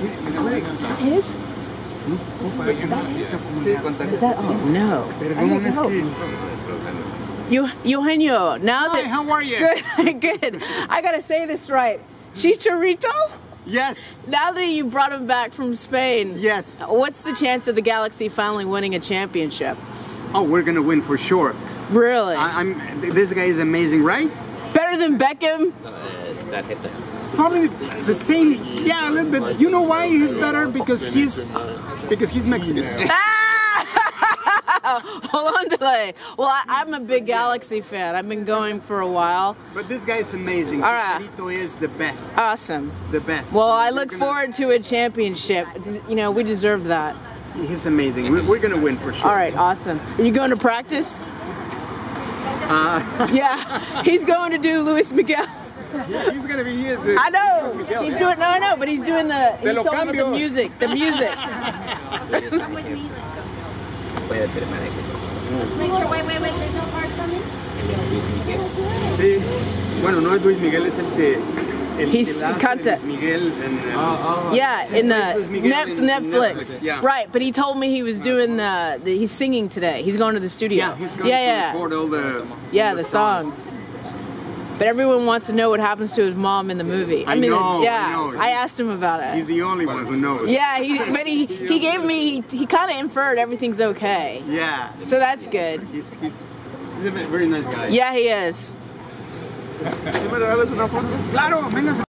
Is that his? Is that, oh no. Perdón, es que... Eugenio, now Hi, that... how are you? Good, good. I gotta say this right. Chicharito? Yes, Now that you brought him back from Spain, yes. what's the chance of the Galaxy finally winning a championship? Oh, we're gonna win for sure. Really? This guy is amazing, right? Better than Beckham? Probably the same. Yeah, a little bit. You know why he's better? Because he's Mexican. Hold on, delay. Well, I'm a big Galaxy fan. I've been going for a while. But this guy is amazing. All right. Chicharito is the best. Awesome. The best. Well, I look forward to a championship. You know, we deserve that. He's amazing. We're gonna win for sure. All right, awesome. Are you going to practice? Yeah, he's going to do Luis Miguel. Yeah, he's gonna be here. I know. He's doing. No, I know, but he's doing the. He's talking about the music. The music. Come with me, let's go. Make sure, wait, there's no cars coming? Sí. Bueno, no es Luis Miguel, es el que... He's canta. Luis Miguel and, yeah, in the Luis Miguel in Netflix. Yeah. Right, but he told me he was doing he's singing today. He's going to the studio. Yeah, he's going to record all the songs. But everyone wants to know what happens to his mom in the movie. I know. I asked him about it. He's the only one who knows. Yeah, but he gave me, he kind of inferred everything's okay. Yeah. So that's good. He's a very nice guy. Yeah, he is. Claro, véngase.